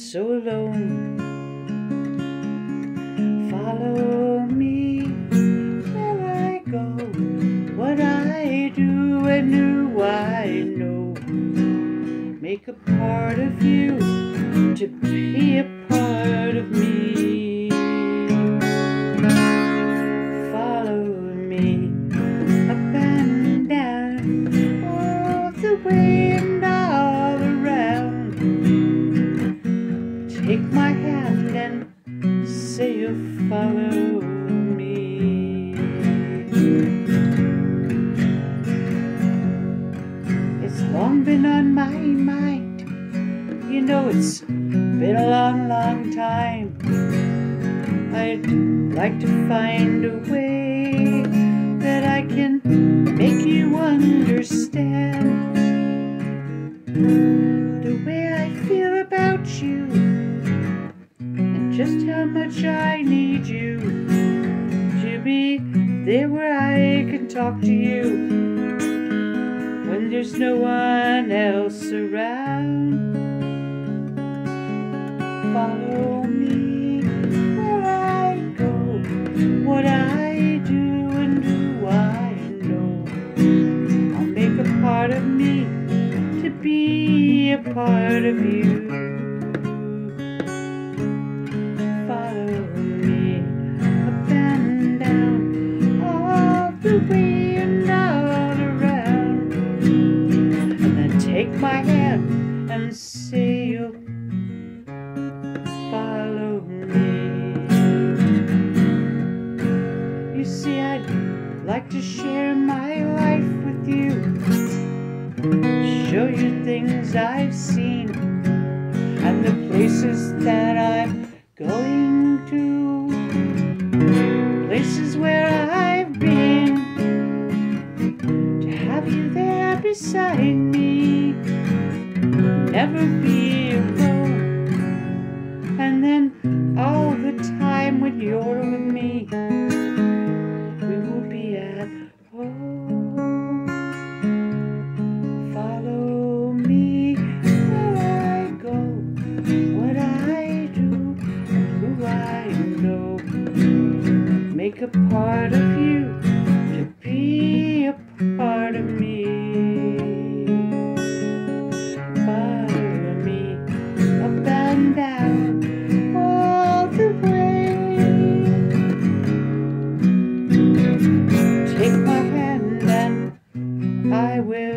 so alone. Follow me where I go, what I do and who I know. Make a part of you to be a part of me. Follow me up and down, all the way and all around. Take my hand and say you'll follow me. It's long been on my mind, you know it's been a long, long time. I'd like to find a way that I can make you understand the way I feel about you, and just how much I need you to be there where I can talk to you when there's no one else around. Follow me where I go, what I do and who I know. I'll make a part of me to be a part of you. Follow me up and down, all the way and all around, and then take my hand and say you'll follow me. You see, I'd like to share my life with you, show you things I've seen and the places that I'm going to, places where I've been, to have you there beside me, never be alone. And then all the time when you're with me, we will be at home. Follow me where I go, what I do and who I know. Make a part of you to be a part of me. Follow me up and down, all the way. Take my hand and I will